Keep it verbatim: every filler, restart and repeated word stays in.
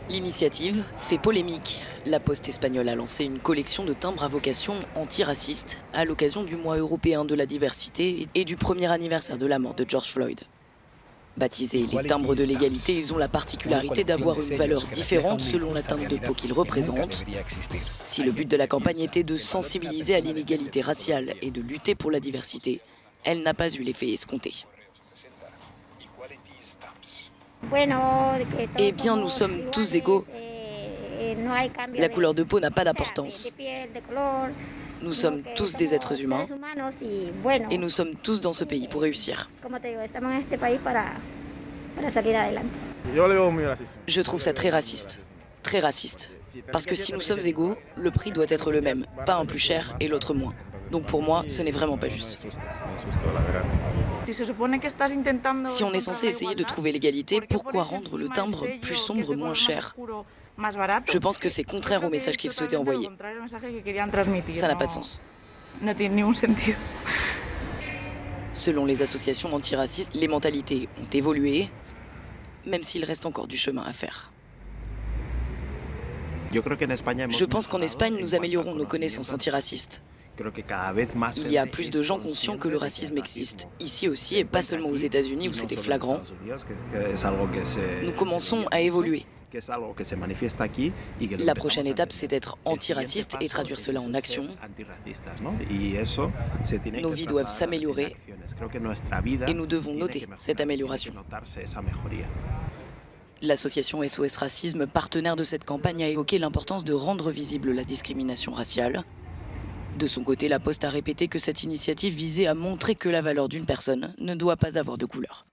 L'initiative fait polémique. La Poste espagnole a lancé une collection de timbres à vocation antiraciste à l'occasion du mois européen de la diversité et du premier anniversaire de la mort de George Floyd. Baptisés les timbres de l'égalité, ils ont la particularité d'avoir une valeur différente selon la teinte de peau qu'ils représentent. Si le but de la campagne était de sensibiliser à l'inégalité raciale et de lutter pour la diversité, elle n'a pas eu l'effet escompté. Eh bien, nous sommes tous égaux. La couleur de peau n'a pas d'importance. Nous sommes tous des êtres humains et nous sommes tous dans ce pays pour réussir. Je trouve ça très raciste. Très raciste. Parce que si nous sommes égaux, le prix doit être le même, pas un plus cher et l'autre moins. Donc pour moi, ce n'est vraiment pas juste. Si on est censé essayer de trouver l'égalité, pourquoi rendre le timbre plus sombre moins cher? Je pense que c'est contraire au message qu'il souhaitait envoyer. Ça n'a pas de sens. Selon les associations antiracistes, les mentalités ont évolué, même s'il reste encore du chemin à faire. Je pense qu'en Espagne, nous améliorons nos connaissances antiracistes. Il y a plus de gens conscients que le racisme existe, ici aussi et pas seulement aux États-Unis où c'était flagrant. Nous commençons à évoluer. La prochaine étape, c'est d'être antiraciste et traduire cela en action. Nos vies doivent s'améliorer et nous devons noter cette amélioration. L'association S O S Racisme, partenaire de cette campagne, a évoqué l'importance de rendre visible la discrimination raciale. De son côté, la Poste a répété que cette initiative visait à montrer que la valeur d'une personne ne doit pas avoir de couleur.